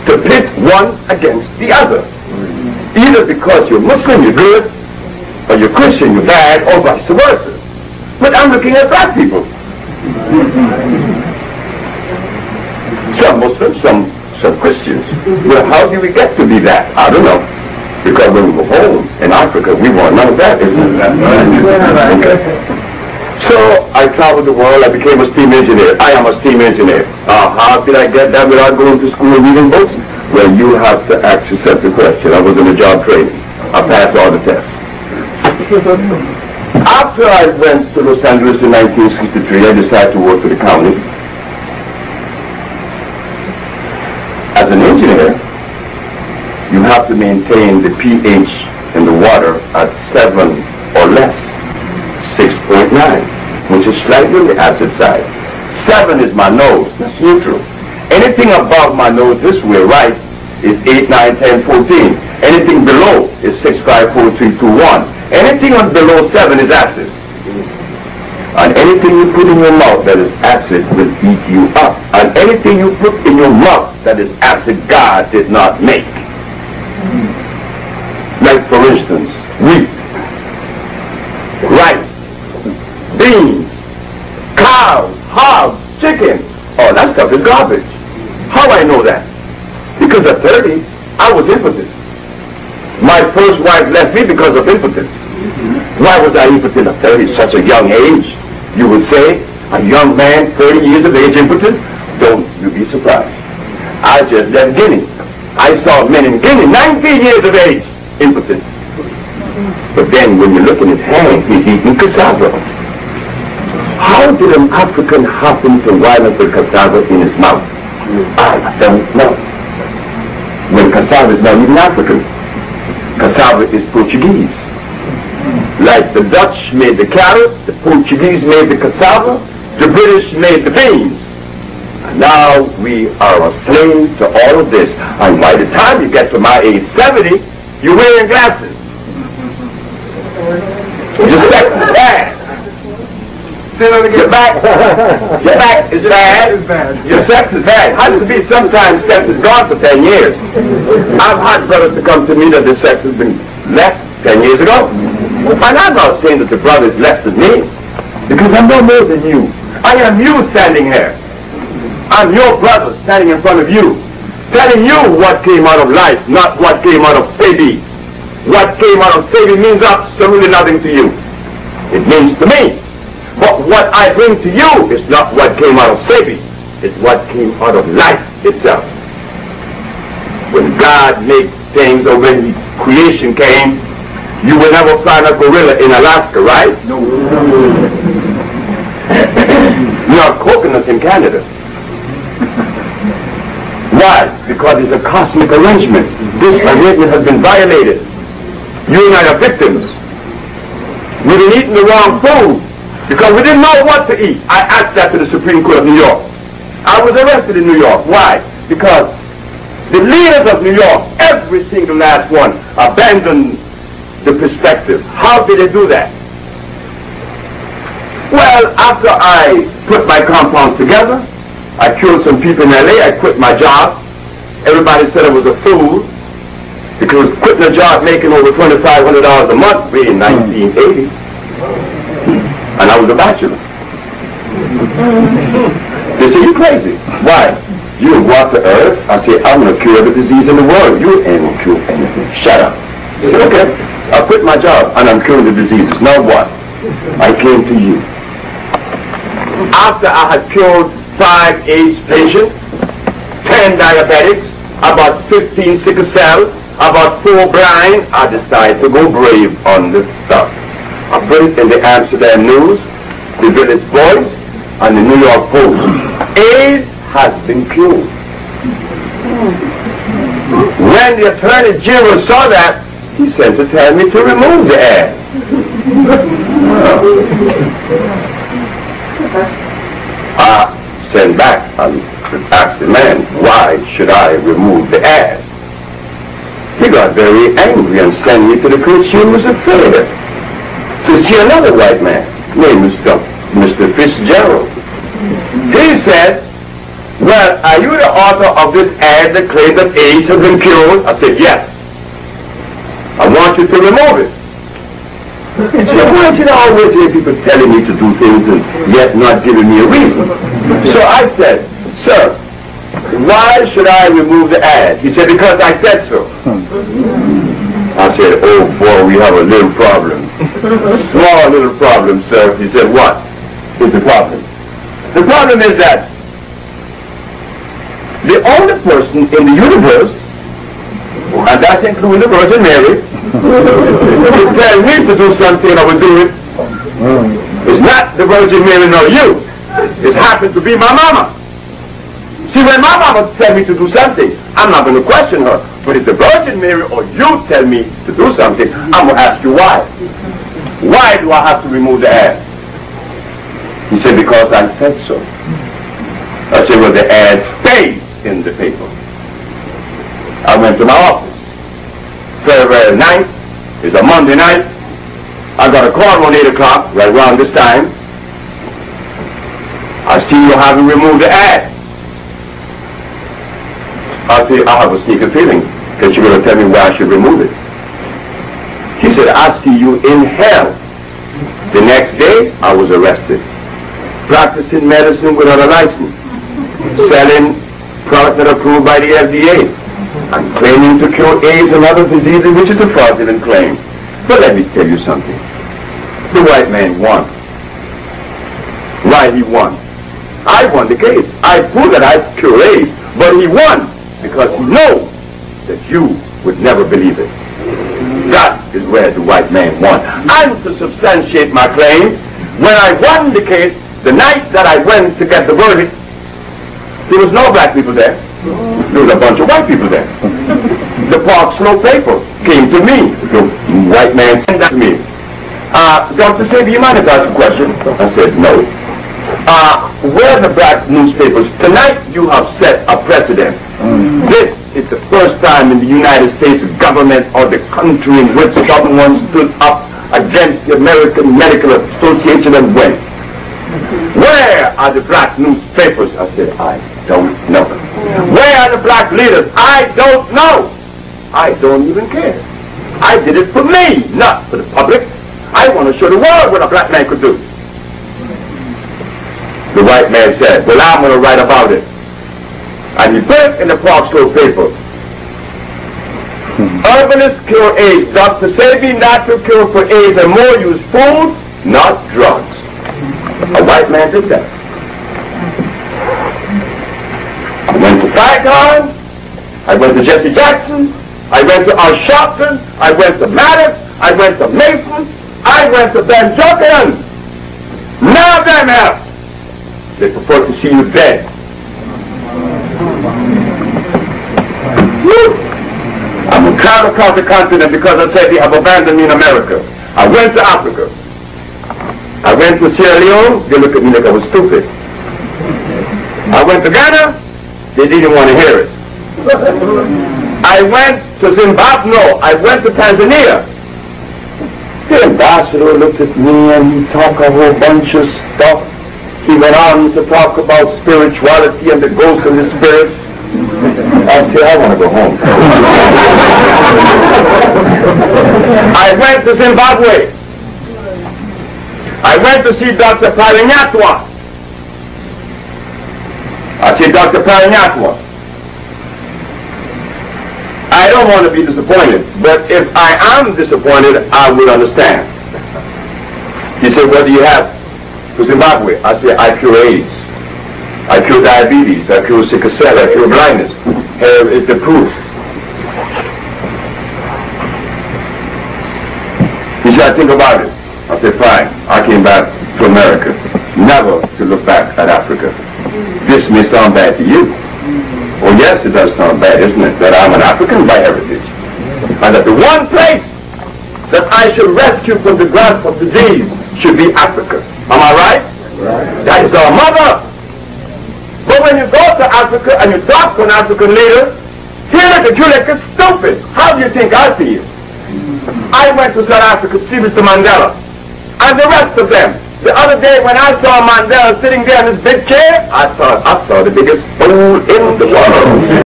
to pit one against the other. Either because you're Muslim, you're good, or you're Christian, you're bad, or vice versa. But I'm looking at black people. Some Muslims, some Christians. Well, how do we get to be that? I don't know. Because when we were home in Africa, we want none of that, isn't it? Okay. So I traveled the world. I became a steam engineer. I am a steam engineer. How did I get that without going to school and reading books? Well, you have to ask yourself the question. I was in a job training. I passed all the tests. After I went to Los Angeles in 1963, I decided to work for the county. As an engineer, you have to maintain the pH in the water at 7 or less, 6.9, which is slightly on the acid side. 7 is my nose, that's neutral. Anything above my nose this way, right, is 8, 9, 10, 14. Anything below is 6, 5, 4, 3, 2, 1. Anything below 7 is acid. And anything you put in your mouth that is acid will eat you up. And anything you put in your mouth that is acid, God did not make. Like, for instance, wheat, rice, beans, cows, hogs, chicken. Oh, that stuff is garbage. How I know that? Because at 30, I was impotent. My first wife left me because of impotence. Why was I impotent at 30, such a young age? You would say, a young man, 30 years of age, impotent? Don't you be surprised. I just left Guinea. I saw men in Guinea, 19 years of age, impotent. But then when you look in his hand, he's eating cassava. How did an African happen to wind up with cassava in his mouth? I don't know. When cassava is not even African. Cassava is Portuguese. Like the Dutch made the carrot, the Portuguese made the cassava, the British made the beans. And now we are a slave to all of this. And by the time you get to my age 70, you're wearing glasses. Your sex is bad. Your back is bad. Your sex is bad. How does it be sometimes sex is gone for 10 years? I've had brothers to come to me that the sex has been left 10 years ago. And I'm not saying that the brother is less than me, because I'm no more than you. I am you standing here. I'm your brother standing in front of you, telling you what came out of life, not what came out of Sebi. What came out of Sebi means absolutely nothing to you. It means to me. But what I bring to you is not what came out of Sebi. It's what came out of life itself. When God made things, or when creation came, you will never find a gorilla in Alaska, right? No. Nor coconuts in Canada. Why? Because it's a cosmic arrangement. This arrangement has been violated. You and I are victims. We've been eating the wrong food because we didn't know what to eat. I asked that to the Supreme Court of New York. I was arrested in New York. Why? Because the leaders of New York, every single last one, abandoned the perspective. How did they do that? Well, after I put my compounds together, I killed some people in LA, I quit my job. Everybody said I was a fool because quitting a job making over $2,500 a month in 1980. And I was a bachelor. They say, you crazy. Why? You go out to earth. I say, I'm going to cure every disease in the world. You ain't going to cure anything. Shut up. They said, okay. I quit my job and I'm curing the diseases. Now what? I came to you. After I had cured 5 AIDS patients, 10 diabetics, about 15 sickle cell, about 4 blind, I decided to go brave on this stuff. I put it in the Amsterdam News, the Village Voice, and the New York Post. AIDS has been cured. When the Attorney General saw that, he sent to tell me to remove the ad. I sent back and asked the man, why should I remove the ad? He got very angry and sent me to the Consumers Affairs to see another white man named Mr. Fitzgerald. He said, well, are you the author of this ad that claims that AIDS has been cured? I said, yes. I want you to remove it. He said, why should I always hear people telling me to do things and yet not giving me a reason? So I said, sir, why should I remove the ad? He said, because I said so. I said, oh boy, we have a little problem. Small little problem, sir. He said, what is the problem? The problem is that the only person in the universe, and that's including the Virgin Mary, who tell me to do something, I will do it. It's not the Virgin Mary nor you. It happens to be my mama. See, when my mama tell me to do something, I'm not going to question her. But if the Virgin Mary or you tell me to do something, I'm going to ask you why. Why do I have to remove the ad? He said, because I said so. I said, well, the ad stays in the paper. I went to my office. February 9th, it's a Monday night. I got a call around 8 o'clock, right around this time. I see you haven't removed the ad. I said, I have a sneaking feeling that you're going to tell me why I should remove it. He said, I see you in hell. The next day, I was arrested. Practicing medicine without a license. Selling products that are approved by the FDA. And claiming to cure AIDS and other diseases, which is a fraudulent claim. But let me tell you something. The white man won. Why he won? I won the case. I proved that I cure AIDS. But he won because he knows that you would never believe it. That is where the white man won. And to substantiate my claim, when I won the case, the night that I went to get the verdict, there was no black people there. There was a bunch of white people there. The Park Slope paper came to me. The white man sent that to me. Dr. Sebi, you mind if I ask a question? I said, no. Where are the black newspapers? Tonight you have set a precedent. This is the first time in the United States government or the country in which someone stood up against the American Medical Association and went. Where are the black newspapers? I said, I don't know. Where are the black leaders? I don't know. I don't even care. I did it for me, not for the public. I want to show the world what a black man could do. The white man said, well, I'm going to write about it. And he put it in the Park Slope paper. Herbalists cure AIDS. Dr. Sebi, natural cure for AIDS, and more use food, not drugs. A white man did that. I went to Saigon. I went to Jesse Jackson. I went to Al Sharpton. I went to Maddox. I went to Mason. I went to Ben Jokin. None of them have. They prefer to see you dead. I'm traveling across the continent because I said they have abandoned me in America. I went to Africa. I went to Sierra Leone. They looked at me like I was stupid. I went to Ghana. They didn't want to hear it. I went to Zimbabwe. No, I went to Tanzania. The ambassador looked at me and he talked a whole bunch of stuff. He went on to talk about spirituality and the ghosts and the spirits. I said, I want to go home. I went to Zimbabwe. I went to see Dr. Parinyatwa. I said, Dr. Parinyatwa, I don't want to be disappointed, but if I am disappointed, I will understand. He said, what do you have for Zimbabwe? I said, I cure AIDS. I cure diabetes. I cure sickle cell. I cure blindness. Here is the proof. He said, think about it. I said, fine. I came back to America, never to look back at Africa. This may sound bad to you. Well, yes, it does sound bad, isn't it? That I'm an African by heritage. And that the one place that I should rescue from the grasp of disease should be Africa. Am I right? Right. That is our mother. But when you go to Africa and you talk to an African leader, he look at you like you're stupid. How do you think I feel? I went to South Africa to see Mr. Mandela and the rest of them. The other day when I saw Mandela sitting there in this big chair, I thought I saw the biggest fool in the world.